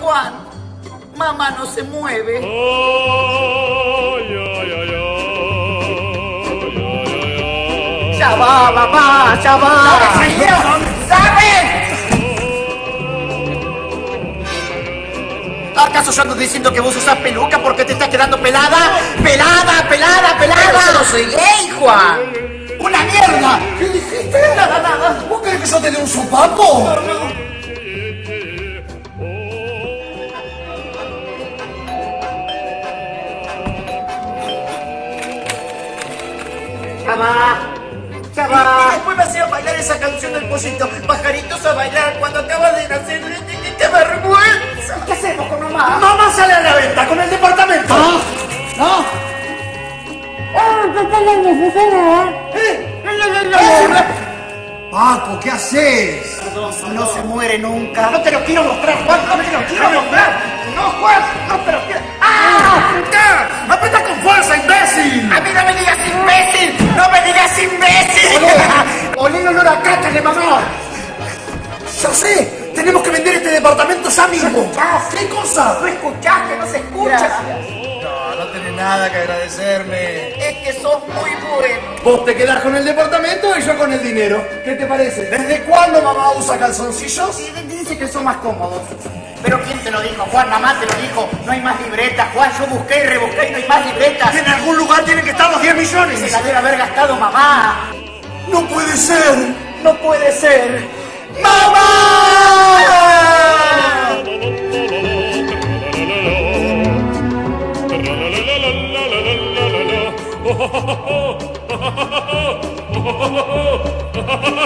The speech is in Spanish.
Juan, mamá no se mueve. Ya va, mamá, ya va. ¿Saben? ¿Acaso yo ando diciendo que vos usás peluca porque te estás quedando pelada? ¡Pelada, pelada, pelada! Pero yo no soy gay, Juan. ¡Una mierda! ¿Qué dijiste? Nada. ¿Vos crees que yo te dé un sopapo? Ya va. Y después me hacían bailar esa canción del pollito. Pajaritos a bailar cuando acaba de nacer. ¡Qué vergüenza! ¿Qué hacemos con mamá? Mamá sale a la venta con el departamento. ¿No? Paco, ¿qué haces? No se muere nunca. No te lo quiero mostrar, Juan, no te lo quiero mostrar. No, Juan, no te lo quiero. ¡Ah! ¿Qué? ¡Aprieta con fuerza, imbécil! ¡A mí no me digas imbécil! ¡No me digas imbécil! ¡Olé el olor a caca de mamá! ¡Ya sé! ¡Tenemos que vender este departamento ya mismo! ¿Qué cosa? ¿No escuchás que no se escucha? No tenés nada que agradecerme. Es que sos muy bueno. Vos te quedás con el departamento y yo con el dinero. ¿Qué te parece? ¿Desde cuándo mamá usa calzoncillos? Y dice que son más cómodos. Pero ¿quién te lo dijo, Juan? Mamá te lo dijo. No hay más libretas, Juan. Yo busqué y rebusqué y no hay más libretas. En algún lugar tienen que estar los 10 millones. Se la debe haber gastado mamá. ¡No puede ser! No puede ser. ¡Mamá! Oh,